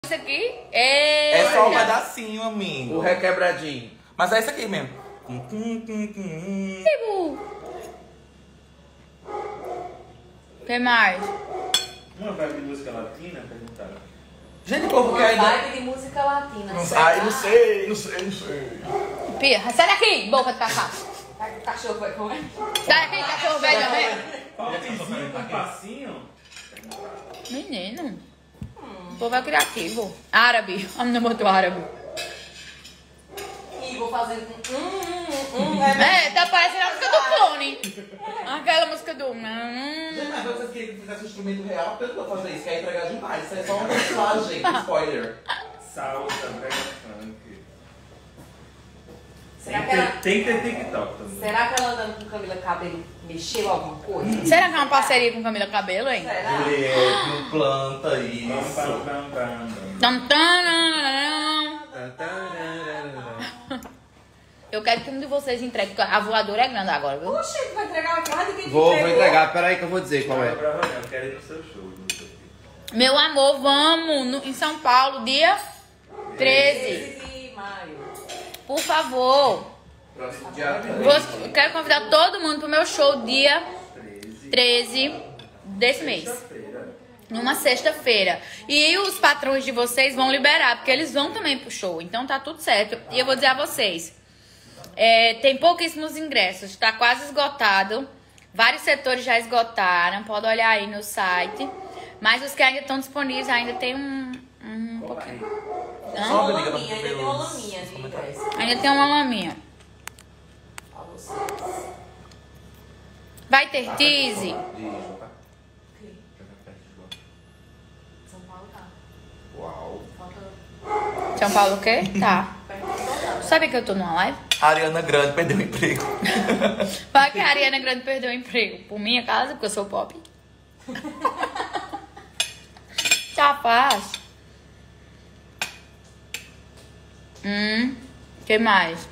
Isso aqui é só um pedacinho, amigo. O requebradinho. Mas é isso aqui mesmo. O que mais? Uma vibe de música latina, perguntaram. Gente, o povo Uma quer ainda... vibe de música latina. Ai, não sei. Pirra, sai daqui, boca de cacá. Cachorro vai comer. Sai daqui, cachorro velho, né? Popzinho com passinho? Menino. O povo é criativo. Árabe. A menina botou árabe. E vou fazer Tá parecendo a música do clone. Aquela música do... Gente, mas vocês queriam que fizesse um instrumento real, porque eu não vou fazer isso, que é entregar demais. Isso é só uma personagem, spoiler. Salsa, brega funk. Será que ela... Tem que ter TikTok também. Será que ela andando com Camila Cabello mexeu alguma coisa? Será que é uma parceria com Camila Cabello, hein? Será? Juliette, não planta isso. Tam, tam, tam, Eu quero que um de vocês entregue, porque a voadora é grande agora, viu? Oxe, tu vai entregar uma carta de quem te Vou entregou? entregar, peraí que eu vou dizer qual é. Eu quero ir pro seu show. Meu amor, vamos em São Paulo, dia 13. 13 de maio. Por favor. Próximo dia Eu quero convidar todo mundo pro meu show dia 13 desse mês. Numa sexta-feira. E os patrões de vocês vão liberar, porque eles vão também pro show. Então tá tudo certo. E eu vou dizer a vocês. Tem pouquíssimos ingressos. Tá quase esgotado. Vários setores já esgotaram. Pode olhar aí no site. Mas os que ainda estão disponíveis ainda tem um pouquinho. Uma laminha, ainda tem uma laminha de ingresso. Ainda tem uma laminha. Pra vocês. Vai ter tease? São Paulo tá. Uau. Falta São Paulo o quê? Tá. perto do soldado. Sabe que eu tô numa live? A Ariana Grande perdeu o emprego. Vai que a Ariana Grande perdeu o emprego. Por minha casa, porque eu sou pop. Capaz. Que mais?